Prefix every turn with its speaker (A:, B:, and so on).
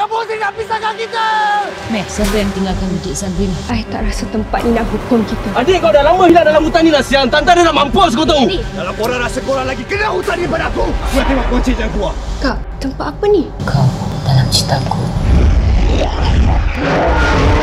A: Kamu tidak pisahkan kita!
B: Mek, siapa yang tinggalkan Encik Sabrin?
C: I tak rasa tempat ni nak hukum kita.
A: Adik, kau dah lama hilang dalam hutan ni lah siang. Tante dia nak mampus kau tahu. Dalam korang rasa korang lagi kena hutan ni pada aku. Aku nak tengok kunci jangan keluar.
C: Kak, tempat apa ni?
B: Kau dalam ceritaku.